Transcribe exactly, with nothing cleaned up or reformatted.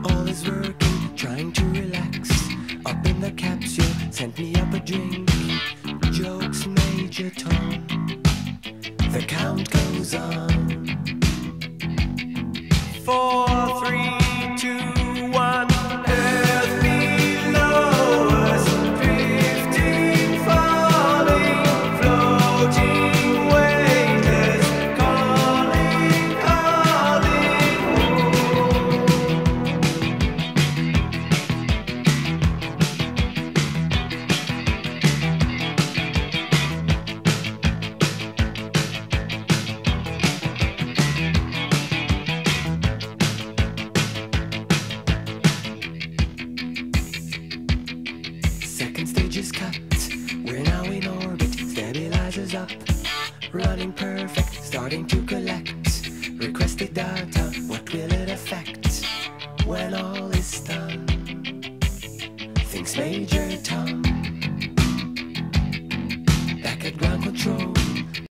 All is working, trying to relax. Up in the capsule, sent me up a drink. Jokes, Major Tom. The count goes on. Four, three, two, one. Earth below us, drifting, falling, floating, weightless, calling, calling home. Second stage is cut, we're now in orbit, stabilizers up, running perfect, starting to collect requested data. What will it affect when all is done? Thinks Major Tom.